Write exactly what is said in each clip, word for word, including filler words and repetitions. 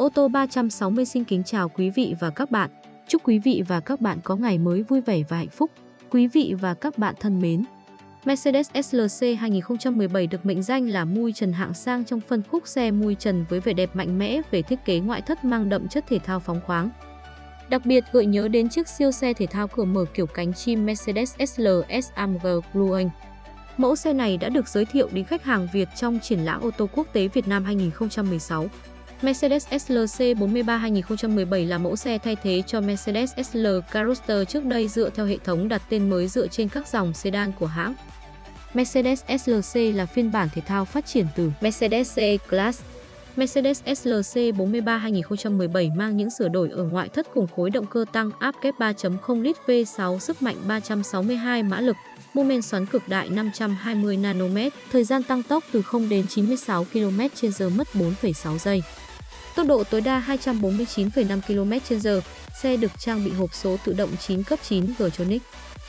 Ô tô ba trăm sáu mươi xin kính chào quý vị và các bạn. Chúc quý vị và các bạn có ngày mới vui vẻ và hạnh phúc. Quý vị và các bạn thân mến, Mercedes S L C hai không một bảy được mệnh danh là mui trần hạng sang trong phân khúc xe mui trần với vẻ đẹp mạnh mẽ về thiết kế ngoại thất mang đậm chất thể thao phóng khoáng. Đặc biệt gợi nhớ đến chiếc siêu xe thể thao cửa mở kiểu cánh chim Mercedes S L S A M G Blueing. Mẫu xe này đã được giới thiệu đến khách hàng Việt trong triển lãm ô tô quốc tế Việt Nam hai không một sáu. Mercedes S L C bốn ba hai không một bảy là mẫu xe thay thế cho Mercedes S L K Roadster trước đây dựa theo hệ thống đặt tên mới dựa trên các dòng sedan của hãng. Mercedes S L C là phiên bản thể thao phát triển từ Mercedes C-Class. Mercedes S L C bốn ba hai không một bảy mang những sửa đổi ở ngoại thất cùng khối động cơ tăng áp kép ba phẩy không lít V sáu sức mạnh ba trăm sáu mươi hai mã lực, mô men xoắn cực đại năm trăm hai mươi nanomet, thời gian tăng tốc từ không đến chín mươi sáu ki lô mét trên giờ mất bốn phẩy sáu giây. Tốc độ tối đa hai trăm bốn mươi chín phẩy năm ki lô mét trên giờ, xe được trang bị hộp số tự động chín cấp chín G-Tronic.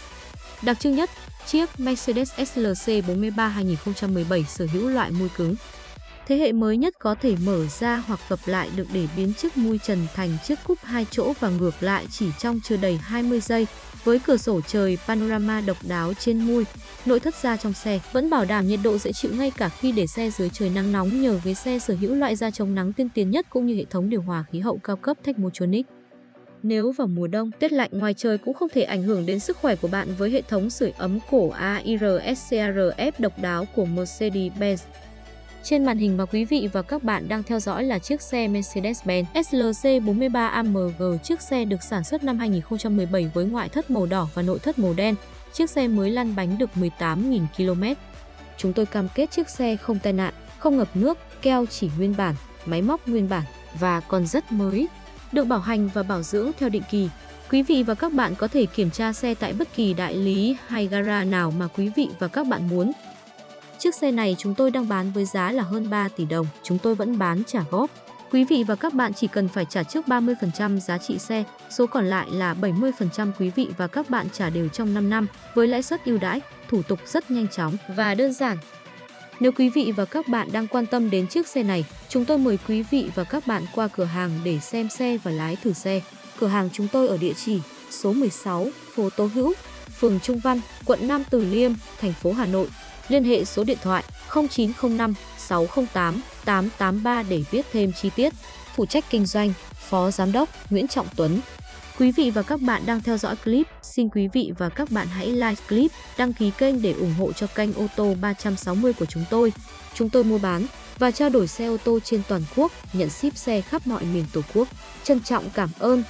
Đặc trưng nhất, chiếc Mercedes S L C bốn ba hai không một bảy sở hữu loại mui cứng. Thế hệ mới nhất có thể mở ra hoặc gập lại được để biến chiếc mui trần thành chiếc cúp hai chỗ và ngược lại chỉ trong chưa đầy hai mươi giây. Với cửa sổ trời panorama độc đáo trên mui, nội thất da trong xe vẫn bảo đảm nhiệt độ dễ chịu ngay cả khi để xe dưới trời nắng nóng nhờ ghế xe sở hữu loại da chống nắng tiên tiến nhất cũng như hệ thống điều hòa khí hậu cao cấp Tecmotronic. Nếu vào mùa đông, tiết lạnh ngoài trời cũng không thể ảnh hưởng đến sức khỏe của bạn với hệ thống sưởi ấm cổ a i r S C R F độc đáo của Mercedes-Benz. Trên màn hình mà quý vị và các bạn đang theo dõi là chiếc xe Mercedes-Benz S L C bốn ba A M G. Chiếc xe được sản xuất năm hai không một bảy với ngoại thất màu đỏ và nội thất màu đen. Chiếc xe mới lăn bánh được mười tám nghìn ki lô mét. Chúng tôi cam kết chiếc xe không tai nạn, không ngập nước, keo chỉ nguyên bản, máy móc nguyên bản và còn rất mới. Được bảo hành và bảo dưỡng theo định kỳ. Quý vị và các bạn có thể kiểm tra xe tại bất kỳ đại lý hay gara nào mà quý vị và các bạn muốn. Chiếc xe này chúng tôi đang bán với giá là hơn ba tỷ đồng, chúng tôi vẫn bán trả góp. Quý vị và các bạn chỉ cần phải trả trước ba mươi phần trăm giá trị xe, số còn lại là bảy mươi phần trăm quý vị và các bạn trả đều trong năm năm, với lãi suất ưu đãi, thủ tục rất nhanh chóng và đơn giản. Nếu quý vị và các bạn đang quan tâm đến chiếc xe này, chúng tôi mời quý vị và các bạn qua cửa hàng để xem xe và lái thử xe. Cửa hàng chúng tôi ở địa chỉ số mười sáu, phố Tố Hữu, phường Trung Văn, quận Nam Từ Liêm, thành phố Hà Nội. Liên hệ số điện thoại không chín không năm sáu không tám tám tám ba để biết thêm chi tiết. Phụ trách kinh doanh, Phó Giám đốc Nguyễn Trọng Tuấn. Quý vị và các bạn đang theo dõi clip, xin quý vị và các bạn hãy like clip, đăng ký kênh để ủng hộ cho kênh ô tô ba trăm sáu mươi của chúng tôi. Chúng tôi mua bán và trao đổi xe ô tô trên toàn quốc, nhận ship xe khắp mọi miền Tổ quốc. Trân trọng cảm ơn.